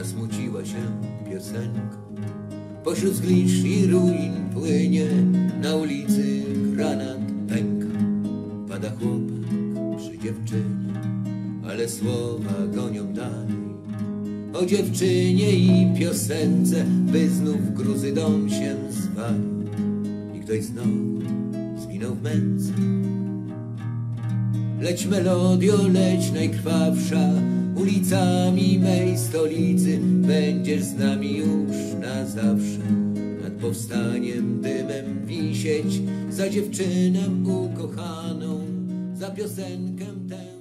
zasmuciła się piosenką. Pośród zgliszcz i ruin płynie, na ulicy granat pęka. Pada chłopak przy dziewczynie, ale słowa gonią dalej. O dziewczynie i piosence, by znów gruzy dom się zwalił i ktoś znowu zginął w męce. Leć melodio, leć najkrwawsza, ulicami mej stolicy, będziesz z nami już na zawsze. Nad powstaniem dymem wisieć, za dziewczynę ukochaną, za piosenkę tę.